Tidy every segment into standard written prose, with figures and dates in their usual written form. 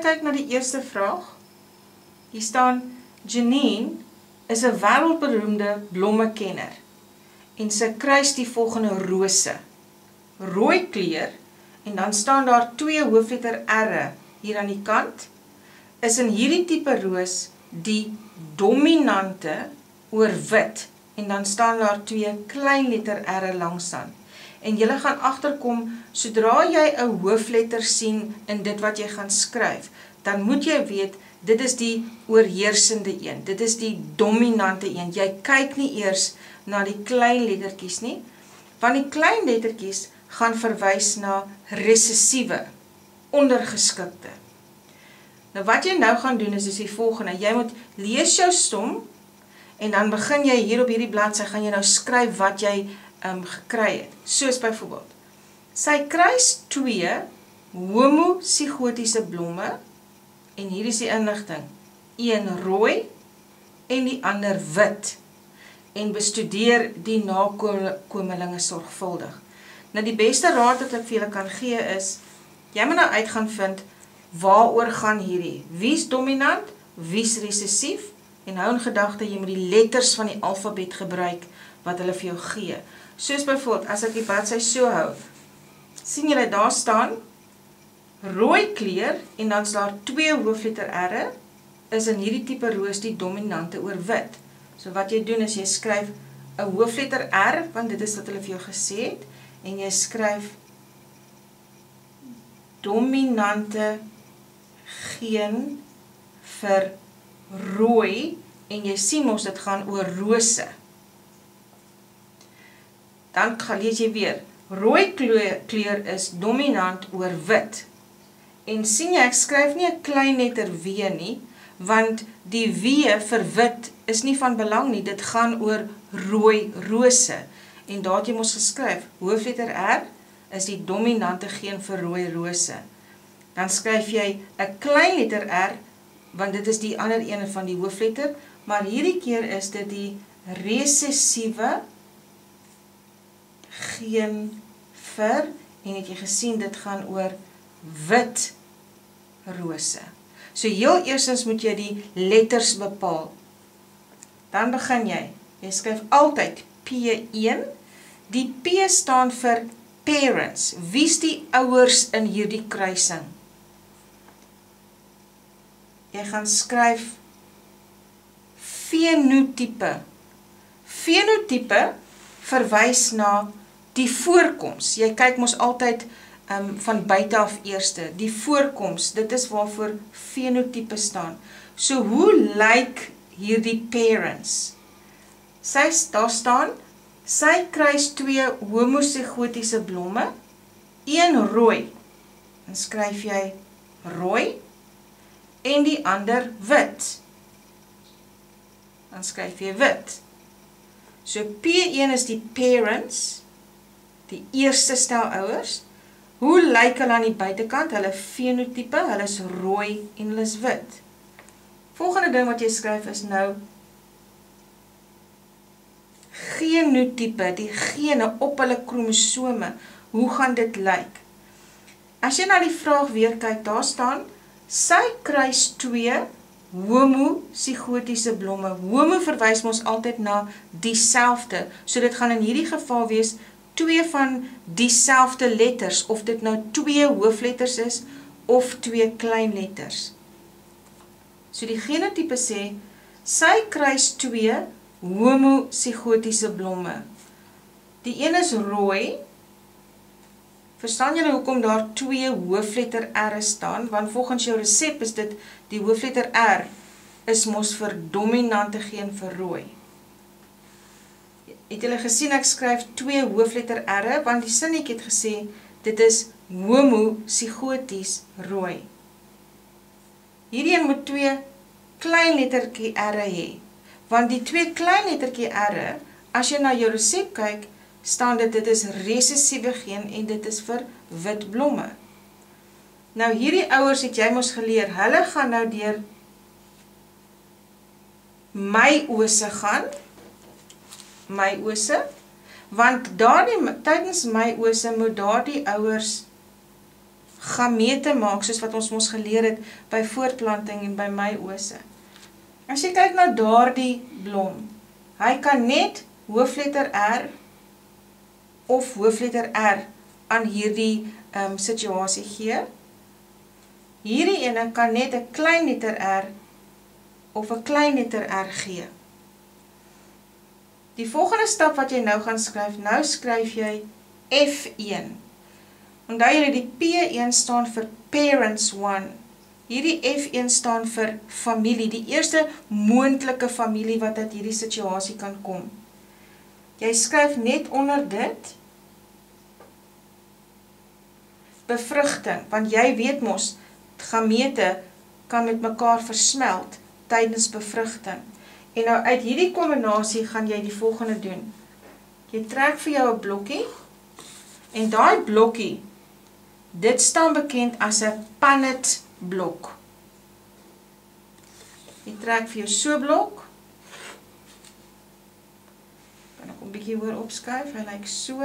kyk na die eerste vraag. Hier staan, Janine is 'n wêreldberoemde blommekenner en sy kruis die volgende rose. Rooi kleur, en dan staan daar 2 hoofletter R'e hier aan die kant, is in hierdie tipe roos die dominante oor wit, en dan staan daar 2 kleinletter R'e langsaan. En jy gaan agterkom, sodra jy 'n hoofletter sien in dit wat jy gaan skryf, dan moet jy weet, dit is die oorheersende een, dit is die dominante een. Jy kyk nie eers na die klein lettertjies nie, want die klein lettertjies gaan verwys na resessiewe, ondergeskikte. Nou wat jy nou gaan doen is die volgende, jy moet lees jou som, en dan begin jy hier op hierdie bladsy, gaan jy nou skryf wat jy gekry het. Soos byvoorbeeld, sy kruis 2 homozygotiese blomme, en hier is die inligting, een rooi en die ander wit, en bestudeer die nakomelinge sorgvuldig. Nou die beste raad wat ek vir julle kan gee is, jy moet nou uit gaan vind, waaroor gaan hierdie, wie's dominant, wie's resessief, en hou in gedagte, jy moet die letters van die alfabet gebruik, wat hulle vir jou gee. Soos byvoorbeeld, as ek die bladsy so hou, sien julle daar staan, rooi kleur, en dan is daar 2 hoofletter R'e, is in hierdie tipe roos die dominante oor wit. So wat jy doen is, jy skryf 'n hoofletter R, want dit is wat hulle vir jou gesê het, en jy skryf dominante geen vir rooi, en jy sien mos dit gaan oor rose. Dan gaan lees jy weer, rooi kleur is dominant oor wit. En sien jy, ek skryf nie 'n klein letter W nie, want die W vir wit is nie van belang nie, dit gaan oor rooi rose. En daar het jy mos geskryf, hoofletter R is die dominante geen vir rooi rose. Dan skryf jy 'n klein letter R, want dit is die ander ene van die hoofletter, maar hierdie keer is dit die resessiewe geen vir, en het jy gesien, dit gaan oor wit rose. So heel eerstens moet jy die letters bepaal. Dan begin jy skryf altyd P1, die P staan vir parents, wie's die ouers in hierdie kruising? Jy gaan skryf fenotipe. Fenotipe verwys na die voorkoms. Jy kyk mos altyd van buite af eerste. Die voorkoms, dit is waarvoor fenotipe staan. So hoe lyk hierdie parents? Daar staan, sy kruis 2 homozygotiese blomme, een rooi. Dan skryf jy rooi, en die ander wit. Dan skryf jy wit. So P1 is die parents, die eerste stel ouers. Hoe lyk hulle aan die buitekant? Hulle fenotipe, hulle is rooi en hulle is wit. Volgende ding wat jy skryf is nou genotipe, die gene op hulle kromosome. Hoe gaan dit lyk? As jy na die vraag weer kyk, daar staan, sy kruis 2 homozygotiese blomme. Homo verwys ons altyd na dieselfde. So dit gaan in hierdie geval wees 2 van dieselfde letters, of dit nou 2 hoofletters is, of 2 klein letters. So die genotipe sê, sy kruis 2 homozygotiese blomme. Die een is rooi. Verstaan julle hoekom daar 2 hoofletter R staan? Want volgens jou resep is dit, die hoofletter R is mos vir dominante geen vir rooi. Het julle gesien, ek skryf 2 hoofletter R, want die sinnetjie het gesê, dit is homozygoties rooi. Hierdie moet 2 klein lettertjie R hê, want die 2 klein lettertjie R, as jy na jou resep kyk, staan dit is resessiewe geen en dit is vir wit blomme. Nou hierdie ouers het jy mos geleer, hulle gaan nou deur meiose gaan, want tydens meiose moet daardie ouers gamete maak, soos wat ons mos geleer het by voortplanting en by meiose. As jy kyk na daardie blom, hy kan net hoofletter R of hoofletter R aan hierdie situasie gee. Hierdie ene kan net 'n klein letter R of 'n klein letter R gee. Die volgende stap wat jy nou gaan skryf, nou skryf jy F1. Onthou julle, die P1 staan vir Parents 1. Hierdie F1 staan vir familie, die eerste moontlike familie wat uit hierdie situasie kan kom. Jy skryf net onder dit bevrugting, want jy weet mos, gamete kan met mekaar versmelt tydens bevrugting. En nou uit hierdie kombinasie gaan jy die volgende doen. Jy trek vir jou 'n blokkie, en daai blokkie, dit staan bekend as 'n Punnett blok. Jy trek vir jou so blok, kan ek 'n bietjie hoor opskuif, hy lyk so.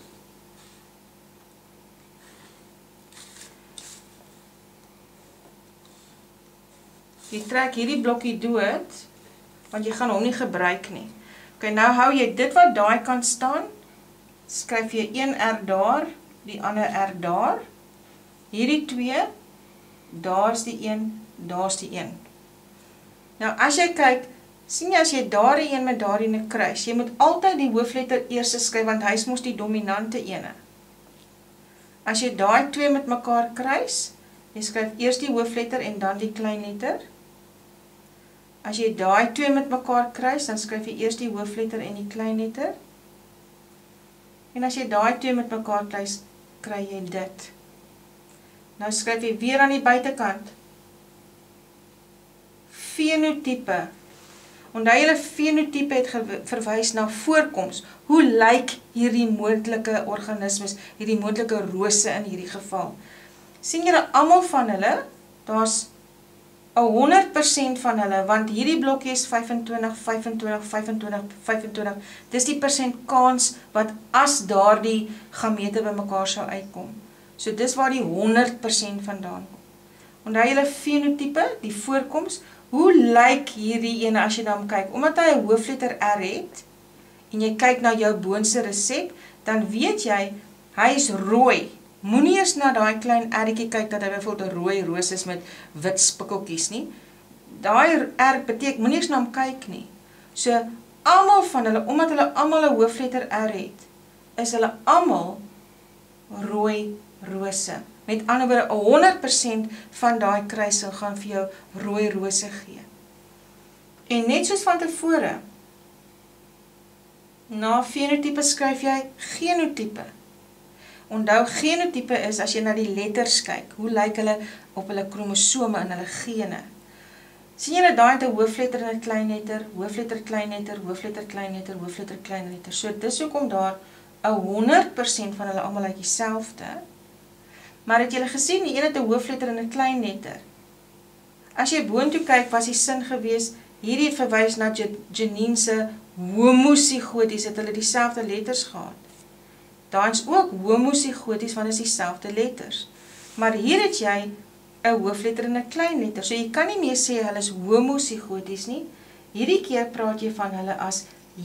Jy trek hierdie blokkie dood, want jy gaan hom nie gebruik nie. Ok, nou hou jy dit wat daai kant staan, skryf jy een R daar, die ander R daar, hierdie twee, daar's die een, daar's die een. Nou as jy kyk, sien jy as jy daardie een met daardie een kruis, jy moet altyd die hoofletter eers skryf, want hy is mos die dominante ene. As jy daai twee met mekaar kruis, jy skryf eers die hoofletter en dan die klein letter. As jy daai twee met mekaar kruis, dan skryf jy eers die hoofletter en die klein letter. En as jy daai twee met mekaar kruis, kry jy dit. Nou skryf jy weer aan die buitekant. Fenotype. Onthou julle, fenotype het verwys na voorkoms. Hoe lyk hierdie moontlike organismes, hierdie moontlike rose in hierdie geval? Sien julle almal van hulle, daar's 100% van hulle, want hierdie blokkie is 25, 25, 25, 25, dis die persent kans wat as daardie gamete by mekaar sou uitkom. So dis waar die 100% vandaan kom. Onthou julle fenotype, die voorkoms, hoe lyk hierdie ene as jy na hom kyk? Omdat hy 'n hoofletter R het, en jy kyk na jou boonste resep, dan weet jy, hy is rooi. Moenie eens na daai klein R'tjie kyk dat hy byvoorbeeld 'n rooi roos is met wit spikkeltjies nie. Daai R beteken, moenie eens na hom kyk nie. So, almal van hulle, omdat hulle almal 'n hoofletter R het, is hulle almal rooi rose. Met ander woorde, 100% van daai kruising gaan vir jou rooi rose gee. En net soos van tevore, na fenotype skryf jy genotype. Onthou, genotype is as jy na die letters kyk, hoe lyk hulle op hulle kromosome en hulle gene. Sien julle daai het 'n hoofletter en 'n klein letter, hoofletter klein letter, hoofletter klein letter, hoofletter klein letter. So dis hoekom daar 100% van hulle almal lyk dieselfde. Maar het julle gesien, die een het 'n hoofletter en 'n klein letter. As jy boontoe kyk, was die sin gewees, hierdie het verwys na Janine se homozigoties, het hulle dieselfde letters gehad. Daar is ook homozigoties, want is dieselfde letters. Maar hier het jy 'n hoofletter en 'n klein letter, so jy kan nie meer sê hulle is homozigoties nie. Hierdie keer praat jy van hulle as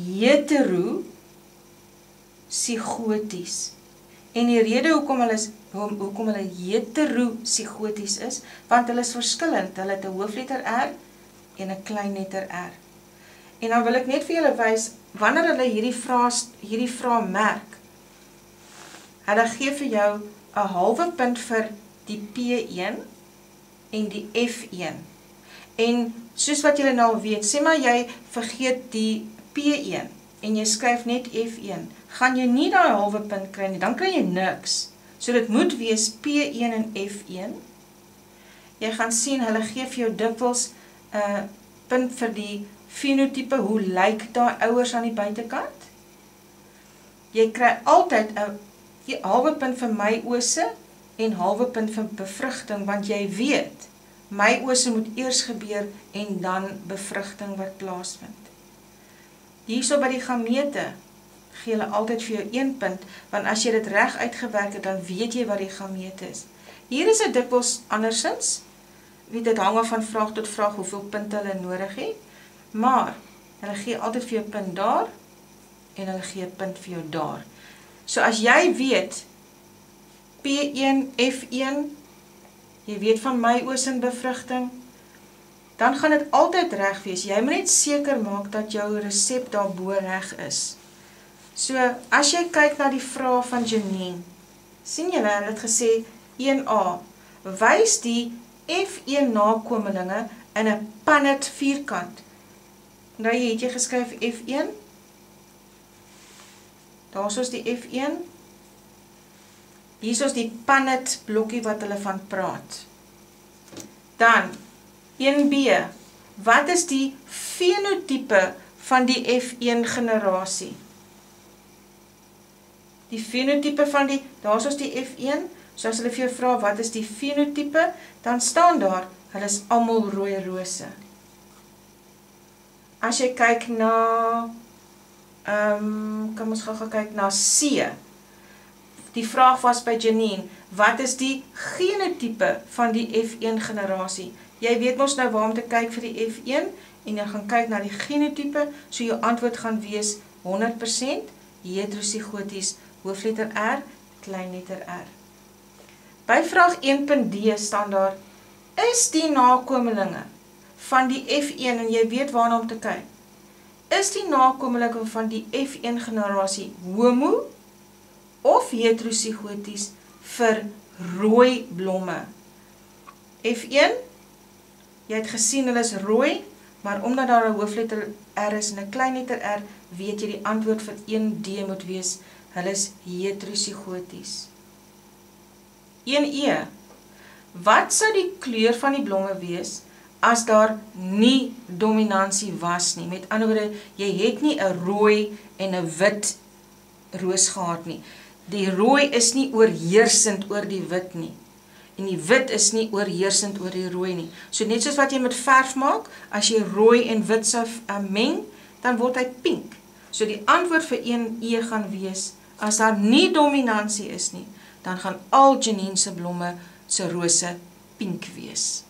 heterozigoties. En die rede hoekom hulle heterozigoties is, want hulle is verskillend. Hulle het 'n hoofletter R en 'n klein letter R. En dan wil ek net vir julle wys, wanneer hulle hierdie vraag merk, hulle gee vir jou 'n halwe punt vir die P1 en die F1. En soos wat julle nou al weet, sê maar jy vergeet die P1 en jy skryf net F1, gaan jy nie daai halwe punt kry nie, dan kry jy niks. So dit moet wees P1 en F1. Jy gaan sien, hulle gee vir jou dikwels 'n punt vir die fenotype, hoe lyk daai ouers aan die buitekant? Jy kry altyd 'n halwe punt vir meiose en halwe punt vir bevrugting, want jy weet, meiose moet eers gebeur en dan bevrugting wat plaasvind. Hierso by die gamete gee hulle altyd vir jou 1 punt, want as jy dit reg uitgewerk het, dan weet jy wat die gamete is. Hier is dit dikwels andersins. Dit hang af van vraag tot vraag hoeveel punte hulle nodig het, maar hulle gee altyd vir jou punt daar en hulle gee punt vir jou daar. So as jy weet P1, F1, jy weet van meioosinbevrugting, dan gaan dit altyd reg wees. Jy moet net seker maak dat jou resep daarbo reg is. So as jy kyk na die vraag van Janine, sien julle, hulle het gesê 1A, wys die F1 nakomelinge in 'n Punnett vierkant. Nou het jy geskryf F1, daar is die F1, hier is die Punnett blokkie wat hulle van praat. Dan 1B, wat is die fenotype van die F1 generasie? Die fenotype van die, daar is die F1, so as hulle vir jou vra wat is die fenotype, dan staan daar, hulle is almal rooi rose. As jy kyk na, kan ons gou kyk na C. Die vraag was by Janine, wat is die genotype van die F1 generasie? Jy weet mos nou waar om te kyk vir die F1, en jy gaan kyk na die genotype, so jou antwoord gaan wees 100% heterosigoties, hoofletter R, kleinletter R. By vraag 1.D staan daar, is die nakomelinge van die F1, en jy weet waarna om te kyk, is die nakomelinge van die F1 generasie homo of heterosigoties vir rooi blomme? F1, jy het gesien hulle is rooi, maar omdat daar 'n hoofletter R is en 'n kleinletter R, weet jy die antwoord vir 1D moet wees, hulle is heterosigoties. 1E, wat sou die kleur van die blomme wees as daar nie dominansie was nie? Met ander woorde, jy het nie 'n rooi en 'n wit roos gehad nie. Die rooi is nie oorheersend oor die wit nie. En die wit is nie oorheersend oor die rooi nie. So net soos wat jy met verf maak, as jy rooi en wit sou meng, dan word hy pink. So die antwoord vir 1E gaan wees, as daar nie dominansie is nie, dan gaan al Janine se blomme se rose pink wees.